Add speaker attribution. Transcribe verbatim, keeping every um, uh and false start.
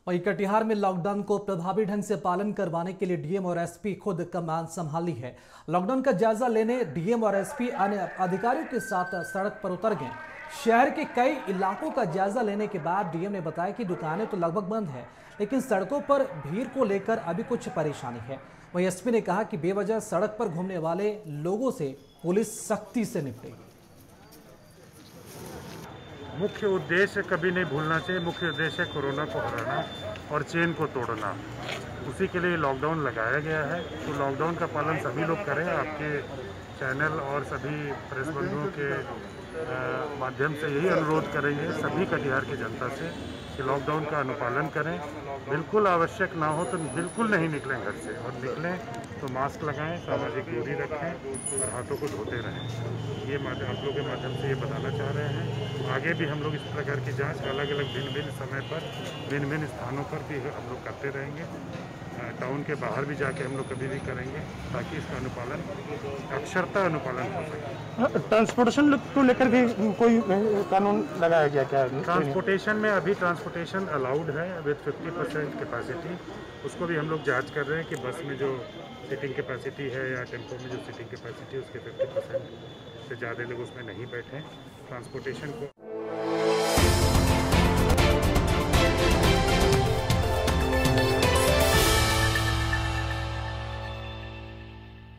Speaker 1: वहीं कटिहार में लॉकडाउन को प्रभावी ढंग से पालन करवाने के लिए डीएम और एसपी खुद कमान संभाली है। लॉकडाउन का जायजा लेने डीएम और एसपी अन्य अधिकारियों के साथ सड़क पर उतर गए। शहर के कई इलाकों का जायजा लेने के बाद डीएम ने बताया कि दुकानें तो लगभग बंद है, लेकिन सड़कों पर भीड़ को लेकर अभी कुछ परेशानी है। वहीं एसपी ने कहा कि बेवजह सड़क पर घूमने वाले लोगों से पुलिस सख्ती से निपटेगी।
Speaker 2: मुख्य उद्देश्य कभी नहीं भूलना चाहिए, मुख्य उद्देश्य है कोरोना को हराना और चेन को तोड़ना। उसी के लिए लॉकडाउन लगाया गया है। तो लॉकडाउन का पालन सभी लोग करें। आपके चैनल और सभी प्रेस बंधुओं के माध्यम से यही अनुरोध करेंगे सभी कटिहार की जनता से कि लॉकडाउन का अनुपालन करें। बिल्कुल आवश्यक ना हो तो बिल्कुल नहीं निकलें घर से, और निकलें तो मास्क लगाएं, सामाजिक दूरी रखें और हाथों को धोते रहें। ये आप लोगों के माध्यम से ये बताना चाह रहे हैं। आगे भी हम लोग इस प्रकार की जांच अलग अलग भिन्न भिन्न समय पर भिन्न भिन्न स्थानों पर भी हम लोग करते रहेंगे। टाउन के बाहर भी जाके हम लोग कभी भी करेंगे ताकि इसका अनुपालन अक्षरता अनुपालन हो सके।
Speaker 3: ट्रांसपोर्टेशन को लेकर भी कोई कानून लगाया गया क्या?
Speaker 2: ट्रांसपोर्टेशन में अभी ट्रांसपोर्टेशन अलाउड है विद फिफ्टी परसेंट कैपेसिटी। उसको भी हम लोग जांच कर रहे हैं कि बस में जो सीटिंग कैपेसिटी है या टेम्पो में जो सीटिंग कैपेसिटी है उसके फिफ्टी परसेंट से ज़्यादा लोग उसमें नहीं बैठे। ट्रांसपोर्टेशन को